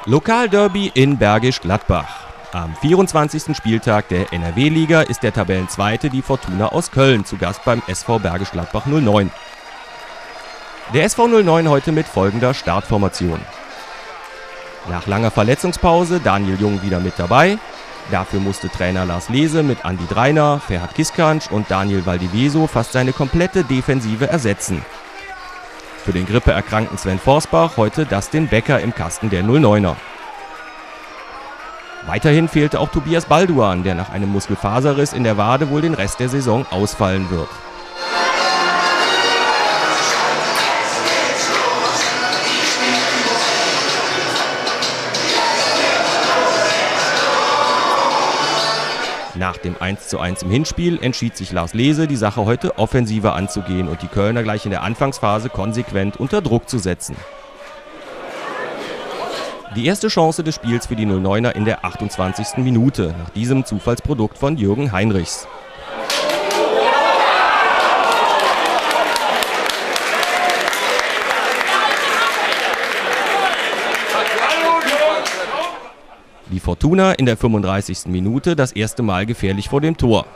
Lokalderby in Bergisch Gladbach. Am 24. Spieltag der NRW-Liga ist der Tabellenzweite, die Fortuna aus Köln, zu Gast beim SV Bergisch Gladbach 09. Der SV 09 heute mit folgender Startformation. Nach langer Verletzungspause Daniel Jung wieder mit dabei. Dafür musste Trainer Lars Lehse mit Andi Dreiner, Ferhat Kiskanc und Daniel Valdivieso fast seine komplette Defensive ersetzen. Für den grippeerkrankten Sven Forsbach heute Dustin Becker im Kasten der 09er. Weiterhin fehlte auch Tobias Balduan, der nach einem Muskelfaserriss in der Wade wohl den Rest der Saison ausfallen wird. Nach dem 1:1 im Hinspiel entschied sich Lars Lehse, die Sache heute offensiver anzugehen und die Kölner gleich in der Anfangsphase konsequent unter Druck zu setzen. Die erste Chance des Spiels für die 09er in der 28. Minute, nach diesem Zufallsprodukt von Jürgen Heinrichs. Die Fortuna in der 35. Minute das erste Mal gefährlich vor dem Tor.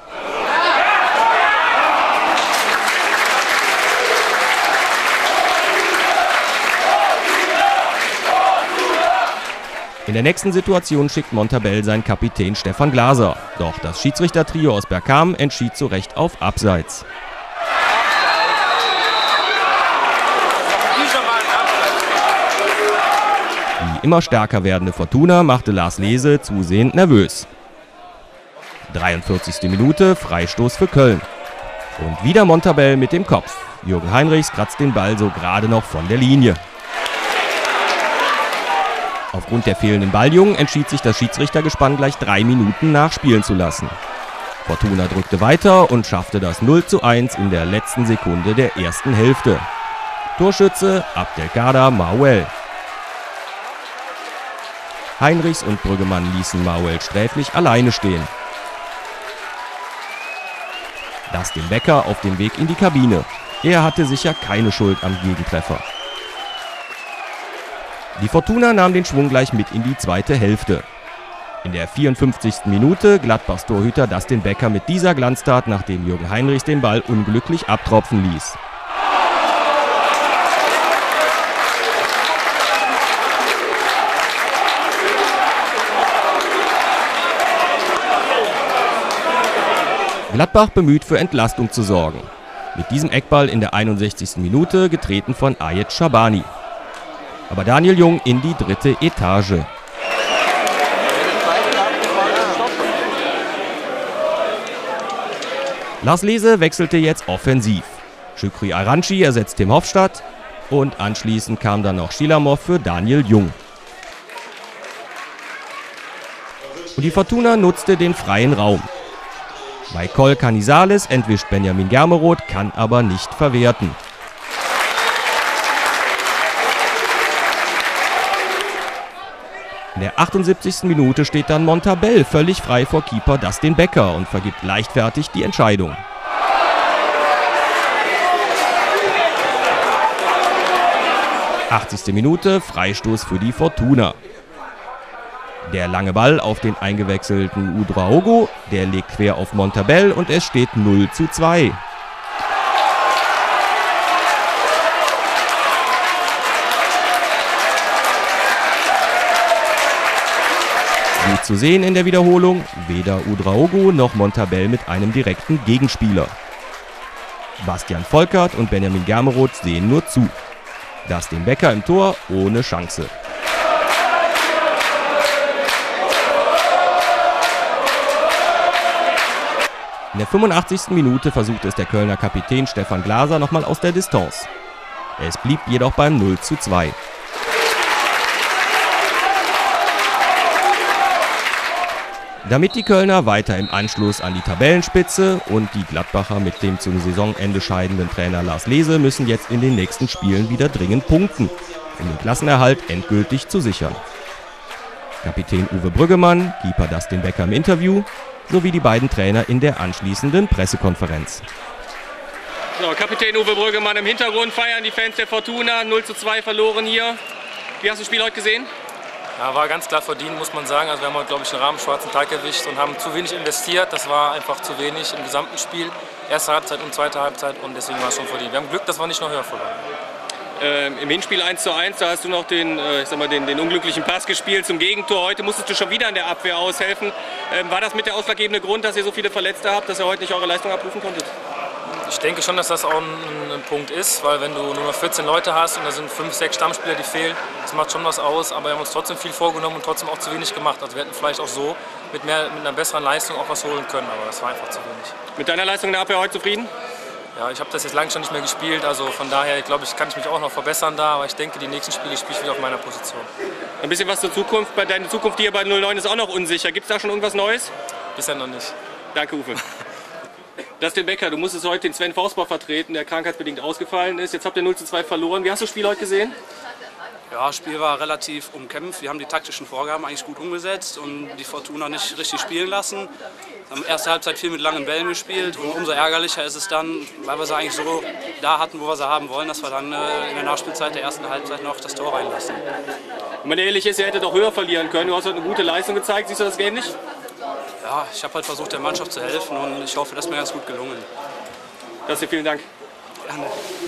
In der nächsten Situation schickt Montabaur seinen Kapitän Stefan Glaser. Doch das Schiedsrichtertrio aus Bergkamen entschied zu Recht auf Abseits. Die immer stärker werdende Fortuna machte Lars Lehse zusehend nervös. 43. Minute, Freistoß für Köln. Und wieder Montabaur mit dem Kopf. Jürgen Heinrichs kratzt den Ball so gerade noch von der Linie. Aufgrund der fehlenden Balljungen entschied sich das Schiedsrichtergespann gleich 3 Minuten nachspielen zu lassen. Fortuna drückte weiter und schaffte das 0:1 in der letzten Sekunde der ersten Hälfte. Torschütze Abdelkader Mauel. Heinrichs und Brüggemann ließen Mauel sträflich alleine stehen. Dustin Becker auf dem Weg in die Kabine. Er hatte sicher keine Schuld am Gegentreffer. Die Fortuna nahm den Schwung gleich mit in die zweite Hälfte. In der 54. Minute Gladbachs Torhüter Dustin Becker mit dieser Glanztat, nachdem Jürgen Heinrichs den Ball unglücklich abtropfen ließ. Gladbach bemüht, für Entlastung zu sorgen. Mit diesem Eckball in der 61. Minute, getreten von Ayet Schabani. Aber Daniel Jung in die dritte Etage. Lars Lehse wechselte jetzt offensiv. Şükrü Aranci ersetzt Tim Hofstadt und anschließend kam dann noch Schilamov für Daniel Jung. Und die Fortuna nutzte den freien Raum. Maikol Canizales entwischt Benjamin Germeroth, kann aber nicht verwerten. In der 78. Minute steht dann Montabaur völlig frei vor Keeper Dustin Becker und vergibt leichtfertig die Entscheidung. »80. Minute, Freistoß für die Fortuna. Der lange Ball auf den eingewechselten Ouedraogo, der legt quer auf Montabaur und es steht 0:2. Gut zu sehen in der Wiederholung, weder Ouedraogo noch Montabaur mit einem direkten Gegenspieler. Bastian Volkert und Benjamin Germeroth sehen nur zu. Dustin Becker im Tor ohne Chance. In der 85. Minute versuchte es der Kölner Kapitän Stefan Glaser nochmal aus der Distanz. Es blieb jedoch beim 0:2. Damit die Kölner weiter im Anschluss an die Tabellenspitze und die Gladbacher mit dem zum Saisonende scheidenden Trainer Lars Lehse müssen jetzt in den nächsten Spielen wieder dringend punkten, um den Klassenerhalt endgültig zu sichern. Kapitän Uwe Brüggemann, Keeper Dustin Becker im Interview sowie die beiden Trainer in der anschließenden Pressekonferenz. So, Kapitän Uwe Brüggemann im Hintergrund feiern die Fans der Fortuna, 0:2 verloren hier. Wie hast du das Spiel heute gesehen? Ja, war ganz klar verdient, muss man sagen. Also wir haben heute, glaube ich, einen schwarzen Tag erwischt und haben zu wenig investiert. Das war einfach zu wenig im gesamten Spiel. Erste Halbzeit und zweite Halbzeit und deswegen war es schon verdient. Wir haben Glück, dass wir nicht noch höher verloren. Im Hinspiel 1:1, da hast du noch den unglücklichen Pass gespielt zum Gegentor. Heute musstest du schon wieder in der Abwehr aushelfen. War das mit der ausschlaggebende Grund, dass ihr so viele Verletzte habt, dass ihr heute nicht eure Leistung abrufen konntet? Ich denke schon, dass das auch ein Punkt ist, weil wenn du nur noch 14 Leute hast und da sind 5, 6 Stammspieler, die fehlen, das macht schon was aus, aber wir haben uns trotzdem viel vorgenommen und trotzdem auch zu wenig gemacht. Also wir hätten vielleicht auch so mit einer besseren Leistung auch was holen können, aber das war einfach zu wenig. Mit deiner Leistung in der Abwehr heute zufrieden? Ja, ich habe das jetzt lange schon nicht mehr gespielt, also von daher glaube ich, kann ich mich auch noch verbessern da, aber ich denke, die nächsten Spiele spiele ich wieder auf meiner Position. Ein bisschen was zur Zukunft. Deine Zukunft hier bei 09 ist auch noch unsicher. Gibt es da schon irgendwas Neues? Bisher noch nicht. Danke, Uwe. Dustin Becker, du musstest heute den Sven Forsberg vertreten, der krankheitsbedingt ausgefallen ist. Jetzt habt ihr 0:2 verloren. Wie hast du das Spiel heute gesehen? Ja, das Spiel war relativ umkämpft. Wir haben die taktischen Vorgaben eigentlich gut umgesetzt und die Fortuna nicht richtig spielen lassen. Wir haben erste Halbzeit viel mit langen Bällen gespielt und umso ärgerlicher ist es dann, weil wir sie eigentlich so da hatten, wo wir sie haben wollen, dass wir dann in der Nachspielzeit der ersten Halbzeit noch das Tor reinlassen. Wenn man ehrlich ist, ihr hättet auch höher verlieren können. Du hast heute eine gute Leistung gezeigt. Siehst du das ähnlich? Ja, ich habe halt versucht, der Mannschaft zu helfen und ich hoffe, das ist mir ganz gut gelungen. Dustin, vielen Dank. Gerne.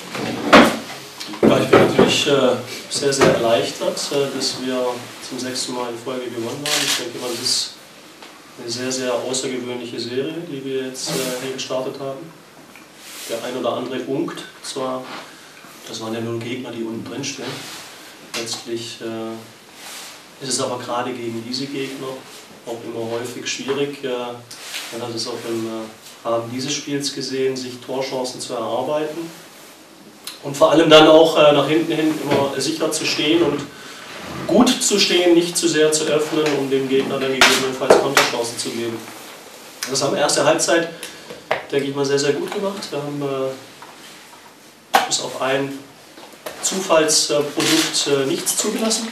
Ja, ich bin natürlich sehr, sehr erleichtert, dass wir zum 6. Mal in Folge gewonnen haben. Ich denke mal, das ist eine sehr, sehr außergewöhnliche Serie, die wir jetzt hier gestartet haben. Der ein oder andere unkt zwar, das waren ja nur Gegner, die unten drin stehen. Letztlich ist es aber gerade gegen diese Gegner auch immer häufig schwierig. Man hat es auch im Rahmen dieses Spiels gesehen, sich Torchancen zu erarbeiten. Und vor allem dann auch nach hinten hin immer sicher zu stehen und gut zu stehen, nicht zu sehr zu öffnen, um dem Gegner dann gegebenenfalls Konterchancen zu geben. Das haben wir erste Halbzeit, denke ich mal, sehr, sehr gut gemacht. Wir haben bis auf ein Zufallsprodukt nichts zugelassen.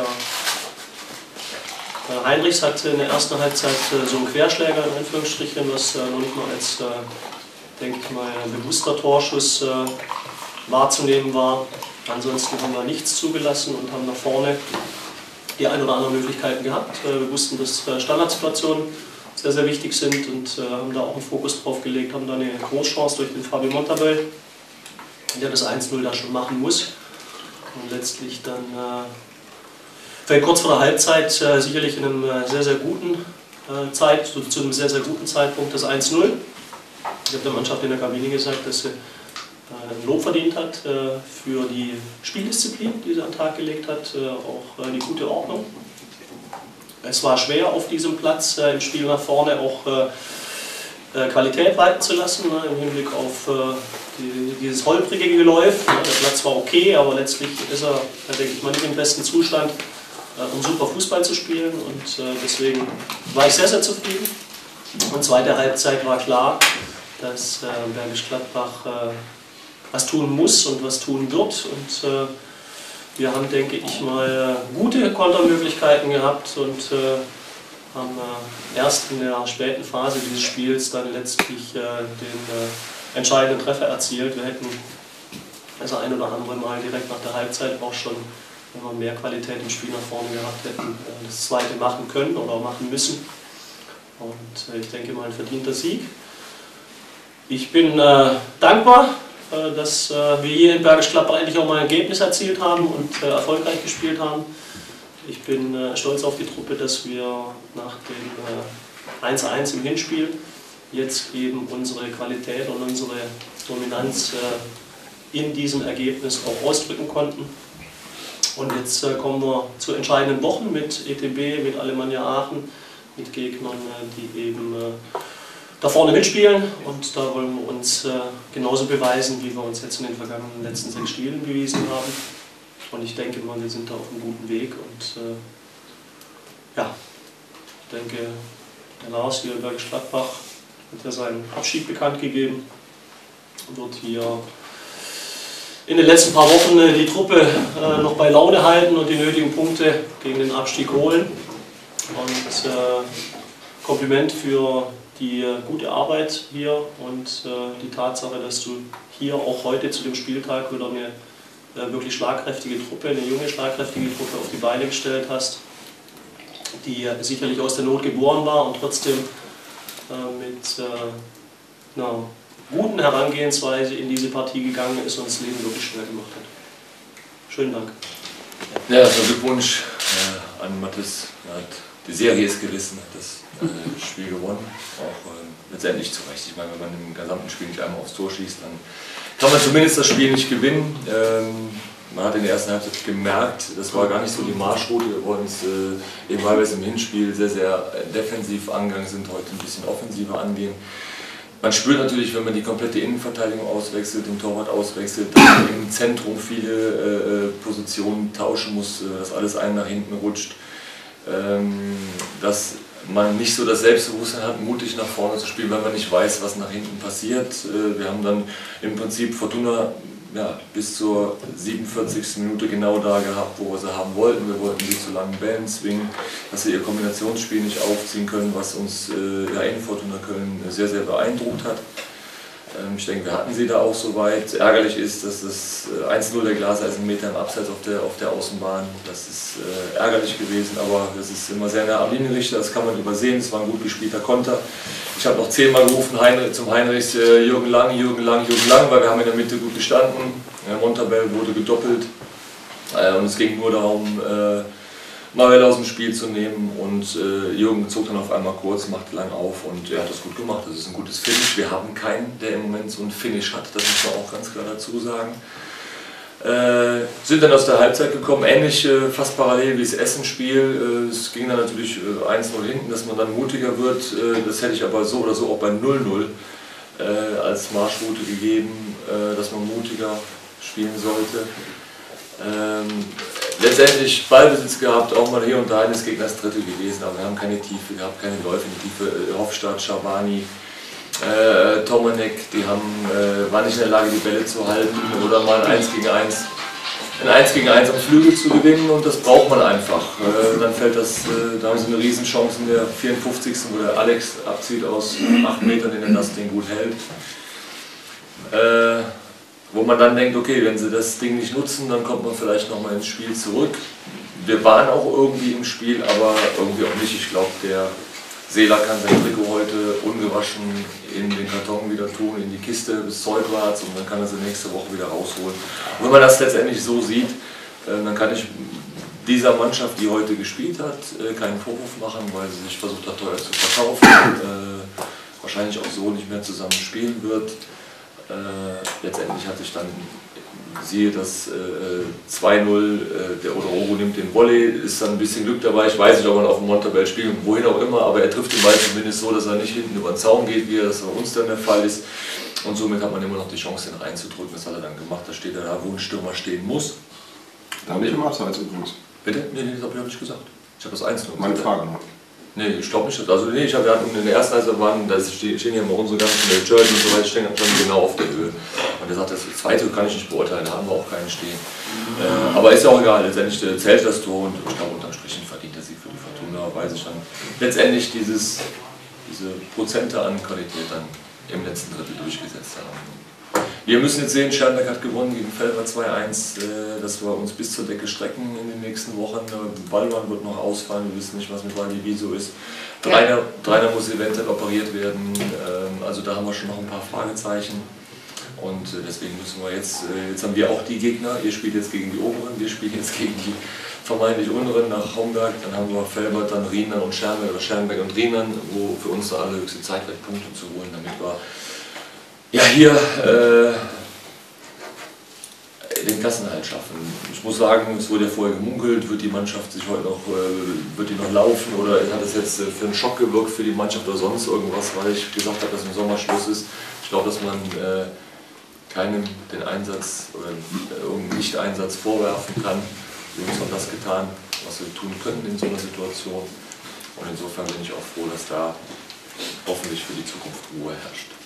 Der Heinrichs hat in der ersten Halbzeit so einen Querschläger in Anführungsstrichen, was noch nicht mal als, denke ich mal, bewusster Torschuss wahrzunehmen war. Ansonsten haben wir nichts zugelassen und haben nach vorne die ein oder anderen Möglichkeiten gehabt. Wir wussten, dass Standardsituationen sehr, sehr wichtig sind und haben da auch einen Fokus drauf gelegt, haben da eine Großchance durch den Fabio Montabell, der das 1:0 da schon machen muss. Und letztlich dann fällt kurz vor der Halbzeit sicherlich in einem sehr, sehr guten zu einem sehr, sehr guten Zeitpunkt das 1:0. Ich habe der Mannschaft in der Kabine gesagt, dass sie ein Lob verdient hat für die Spieldisziplin, die sie an den Tag gelegt hat, auch die gute Ordnung. Es war schwer auf diesem Platz im Spiel nach vorne auch Qualität walten zu lassen, im Hinblick auf dieses holprige Geläuf. Der Platz war okay, aber letztlich ist er, denke ich mal, nicht im besten Zustand, um super Fußball zu spielen, und deswegen war ich sehr, sehr zufrieden. Und zweite Halbzeit war klar, dass Bergisch Gladbach was tun muss und was tun wird, und wir haben, denke ich mal, gute Kontermöglichkeiten gehabt und haben erst in der späten Phase dieses Spiels dann letztlich den entscheidenden Treffer erzielt. Wir hätten das ein oder andere Mal direkt nach der Halbzeit auch schon, wenn wir mehr Qualität im Spiel nach vorne gehabt hätten, das zweite machen können oder machen müssen. Und ich denke mal, ein verdienter Sieg. Ich bin dankbar, dass wir hier in Bergisch Gladbach endlich auch mal ein Ergebnis erzielt haben und erfolgreich gespielt haben. Ich bin stolz auf die Truppe, dass wir nach dem 1:1 im Hinspiel jetzt eben unsere Qualität und unsere Dominanz in diesem Ergebnis auch ausdrücken konnten. Und jetzt kommen wir zu entscheidenden Wochen mit ETB, mit Alemannia Aachen, mit Gegnern, die eben da vorne mitspielen, und da wollen wir uns genauso beweisen, wie wir uns jetzt in den vergangenen letzten 6 Spielen bewiesen haben. Und ich denke mal, wir sind da auf einem guten Weg, und ja, ich denke, der Lars hier in Bergisch Gladbach hat ja seinen Abschied bekannt gegeben, wird hier in den letzten paar Wochen die Truppe noch bei Laune halten und die nötigen Punkte gegen den Abstieg holen. Und Kompliment für die gute Arbeit hier und die Tatsache, dass du hier auch heute zu dem Spieltag wieder eine wirklich schlagkräftige Truppe, eine junge schlagkräftige Truppe auf die Beine gestellt hast. die sicherlich aus der Not geboren war und trotzdem mit einer guten Herangehensweise in diese Partie gegangen ist und das Leben wirklich schwer gemacht hat. Schönen Dank. Ja, also Glückwunsch an Mathis. Er hat die Serie ist gerissen, hat das Spiel gewonnen, auch letztendlich zu Recht. Ich meine, wenn man im gesamten Spiel nicht einmal aufs Tor schießt, dann kann man zumindest das Spiel nicht gewinnen. Man hat in der ersten Halbzeit gemerkt, das war gar nicht so die Marschroute. Wir wollen es eben, weil wir es im Hinspiel sehr, sehr defensiv angegangen sind, heute ein bisschen offensiver angehen. Man spürt natürlich, wenn man die komplette Innenverteidigung auswechselt, den Torwart auswechselt, dass man im Zentrum viele Positionen tauschen muss, dass alles einen nach hinten rutscht, dass man nicht so das Selbstbewusstsein hat, mutig nach vorne zu spielen, weil man nicht weiß, was nach hinten passiert. Wir haben dann im Prinzip Fortuna bis zur 47. Minute genau da gehabt, wo wir sie haben wollten. Wir wollten sie zu langen Bällen zwingen, dass sie ihr Kombinationsspiel nicht aufziehen können, was uns in Fortuna Köln sehr, sehr beeindruckt hat. Ich denke, wir hatten sie da auch soweit. Ärgerlich ist, dass das 1:0 der Glaser ist, 1 Meter im Abseits auf der Außenbahn. Das ist ärgerlich gewesen, aber das ist immer sehr nah am Linienrichter, das kann man übersehen. Es war ein gut gespielter Konter. Ich habe noch 10-mal gerufen zum Heinrichs, Jürgen Lang, Jürgen Lang, Jürgen Lang, weil wir haben in der Mitte gut gestanden. Montabell wurde gedoppelt und es ging nur darum, Marell aus dem Spiel zu nehmen und Jürgen zog dann auf einmal kurz, machte lang auf und er hat das gut gemacht. Das ist ein gutes Finish. Wir haben keinen, der im Moment so ein Finish hat, das muss man auch ganz klar dazu sagen. Sind dann aus der Halbzeit gekommen, ähnlich fast parallel wie das Essen-Spiel. Es ging dann natürlich 1:0 hinten, dass man dann mutiger wird. Das hätte ich aber so oder so auch bei 0:0 als Marschroute gegeben, dass man mutiger spielen sollte. Letztendlich Ballbesitz gehabt, auch mal hier und da des Gegners Drittel gewesen, aber wir haben keine Tiefe gehabt, keine Läufe in die Tiefe. Hofstadt, Schabani, Tomanek, die waren nicht in der Lage, die Bälle zu halten oder mal ein 1 gegen 1 am Flügel zu gewinnen und das braucht man einfach. Dann fällt das, da haben sie eine Riesenchance in der 54. wo der Alex abzieht aus 8 Metern, den er das Ding gut hält. Wo man dann denkt, okay, wenn sie das Ding nicht nutzen, dann kommt man vielleicht nochmal ins Spiel zurück. Wir waren auch irgendwie im Spiel, aber irgendwie auch nicht. Ich glaube, der Seeler kann sein Trikot heute ungewaschen in den Karton wieder tun, in die Kiste bis Zeugwarts und dann kann er sie nächste Woche wieder rausholen. Und wenn man das letztendlich so sieht, dann kann ich dieser Mannschaft, die heute gespielt hat, keinen Vorwurf machen, weil sie sich versucht hat, teuer zu verkaufen. Wahrscheinlich auch so nicht mehr zusammen spielen wird. Letztendlich hatte ich dann, siehe das 2:0, der Odorogo nimmt den Volley, ist dann ein bisschen Glück dabei, ich weiß nicht, ob man auf dem Montabell spielt und wohin auch immer, aber er trifft den Ball zumindest so, dass er nicht hinten über den Zaun geht, wie das bei uns dann der Fall ist und somit hat man immer noch die Chance, den reinzudrücken, das hat er dann gemacht, da steht er da, wo ein Stürmer stehen muss. Da nicht im Abseits übrigens. Bitte? Nee, das habe ich nicht gesagt. Ich habe das 1:0 Meine Frage noch. Nee, ich glaube nicht. Also nee, wir hatten in der ersten Halbzeit da stehen ja immer unsere ganzen Jersey und so weiter, stehen dann genau auf der Höhe. Und er sagt, das zweite kann ich nicht beurteilen, da haben wir auch keinen stehen. Aber ist ja auch egal, letztendlich zählt das Tor und ich glaube unterm Strich ein verdienter Sieg für die Fortuna, weil sich dann letztendlich diese Prozente an Qualität dann im letzten Drittel durchgesetzt haben. Wir müssen jetzt sehen, Schermbeck hat gewonnen gegen Felber 2:1, dass wir uns bis zur Decke strecken in den nächsten Wochen. Wallmann wird noch ausfallen, wir wissen nicht, was mit Walibi so ist. Dreiner muss eventuell operiert werden, also da haben wir schon noch ein paar Fragezeichen. Und deswegen müssen wir jetzt haben wir auch die Gegner, ihr spielt jetzt gegen die Oberen, wir spielen jetzt gegen die vermeintlich Unteren nach Homberg, dann haben wir Felbert, dann Riemann und Schermbeck oder Schermbeck und Riemann, wo für uns der allerhöchste Zeit wird, Punkte zu holen, damit wir ja hier den Klassenerhalt schaffen. Ich muss sagen, es wurde ja vorher gemunkelt, wird die Mannschaft sich heute noch, wird die noch laufen oder hat es jetzt für einen Schock gewirkt für die Mannschaft oder sonst irgendwas, weil ich gesagt habe, dass im Sommer Schluss ist. Ich glaube, dass man keinem den Einsatz oder irgendeinen Nicht-Einsatz vorwerfen kann. Die Jungs haben das getan, was sie tun können in so einer Situation. Und insofern bin ich auch froh, dass da hoffentlich für die Zukunft Ruhe herrscht.